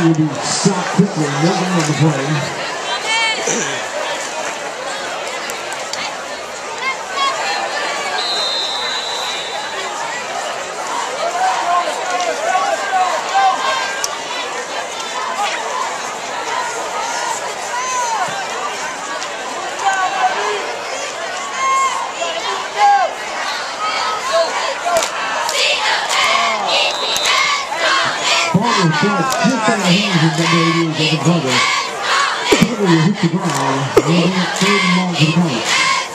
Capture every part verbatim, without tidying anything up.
will be stopped quickly. No one on the play. Just out of hands with number eighty-eight, Devin Carter. Carter will hit the ground, and they'll bring up third and long to the Comets.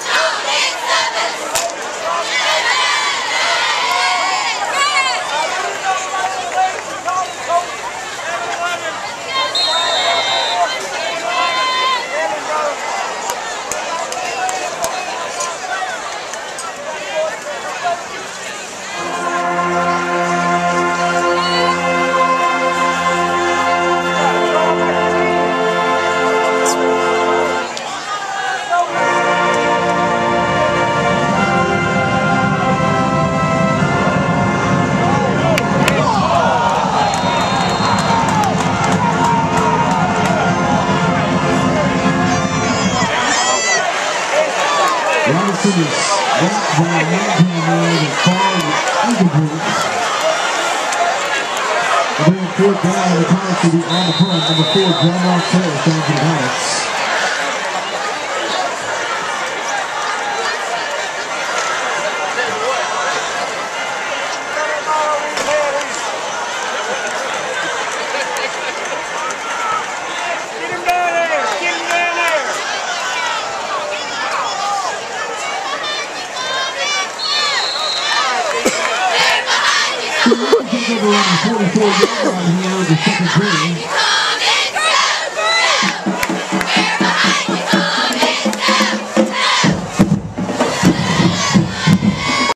Robertson is back by a man-to-man man and followed with eagle boots. And then fourth down, the Comets will be on the punt. Number four, John Ross Parrish down to the Comets. Over on the forty-four yard line here, the second quarter.